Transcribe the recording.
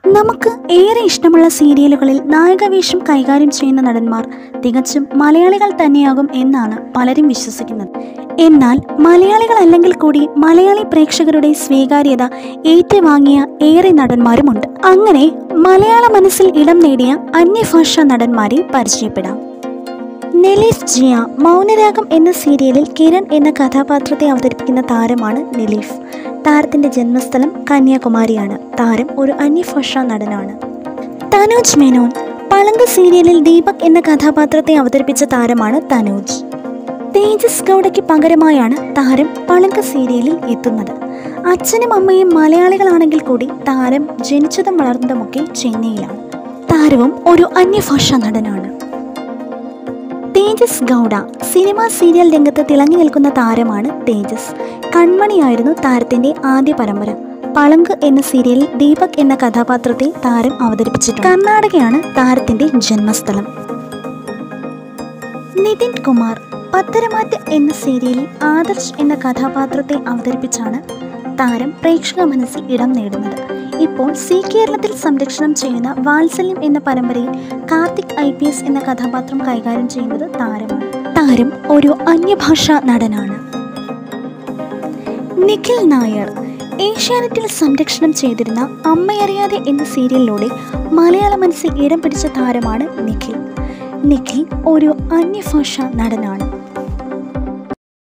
നമുക്ക് ഏറെ ഇഷ്ടമുള്ള സീരിയലുകളിൽ നായകവേഷം കൈകാര്യം ചെയ്യുന്ന നടന്മാർ തികച്ചും മലയാളികൾ തന്നെയാകും എന്നാണ് പലരും വിശ്വസിക്കുന്നത്. എന്നാൽ മലയാളികളല്ലെങ്കിൽ കൂടി മലയാളി പ്രേക്ഷകരുടെ സ്വീകാര്യത ഏറ്റുവാങ്ങിയ ഏറെ നടന്മാരുമുണ്ട്. അങ്ങനെ മലയാള മനസ്സിൽ ഇടം നേടിയ അന്യഭാഷാ നടന്മാരെ പരിചയപ്പെടാം. നെലീഫ് ജിയ മൗനരാഗം എന്ന സീരിയലിൽ കിരൺ എന്ന കഥാപാത്രത്തെ അവതരിപ്പിക്കുന്ന താരമാണ് നെലീഫ്. താരത്തിൻ്റെ ജന്മസ്ഥലം കന്യാകുമാരിയാണ്. താരം ഒരു അന്യഭാഷാ നടനാണ്. തനൂജ് മേനോൻ പളങ്ക് സീരിയലിൽ ദീപക് എന്ന കഥാപാത്രത്തെ അവതരിപ്പിച്ച താരമാണ് തനൂജ്. തേജസ് ഗൗഡയ്ക്ക് പകരമായാണ് താരം പളങ്ക് സീരിയലിൽ എത്തുന്നത്. അച്ഛനും അമ്മയും മലയാളികളാണെങ്കിൽ കൂടി താരം ജനിച്ചതും വളർന്നതുമൊക്കെ ചെന്നൈയിലാണ്. താരവും ഒരു അന്യഭാഷാ നടനാണ്. തേജസ് ഗൗഡ സിനിമ സീരിയൽ രംഗത്ത് തിളങ്ങി നിൽക്കുന്ന താരമാണ് തേജസ്. കൺമണിയായിരുന്നു താരത്തിൻ്റെ ആദ്യ പരമ്പര. പളങ്ക് എന്ന സീരിയലിൽ ദീപക് എന്ന കഥാപാത്രത്തെ താരം അവതരിപ്പിച്ചിട്ടുണ്ട്. കർണാടകയാണ് താരത്തിൻ്റെ ജന്മസ്ഥലം. നിതിൻ കുമാർ പത്തരമാറ്റ് എന്ന സീരിയലിൽ ആദർശ് എന്ന കഥാപാത്രത്തെ അവതരിപ്പിച്ചാണ് താരം പ്രേക്ഷക മനസ്സിൽ ഇടം നേടുന്നത്. ഇപ്പോൾ സി കേരളത്തിൽ സംരക്ഷണം ചെയ്യുന്ന വാത്സല്യം എന്ന പരമ്പരയിൽ കാർത്തിക് IPS എന്ന കഥാപാത്രം കൈകാര്യം ചെയ്യുന്നത് താരമാണ്. താരം ഒരു അന്യഭാഷാ നടനാണ്. നിഖിൽ നായർ ഏഷ്യാനെറ്റിൽ സംരക്ഷണം ചെയ്തിരുന്ന അമ്മയറിയാതെ എന്ന സീരിയലിലൂടെ മലയാള മനസ്സിൽ ഇടം പിടിച്ച താരമാണ് നിഖിൽ. നിഖിൽ ഒരു അന്യഭാഷാ നടനാണ്.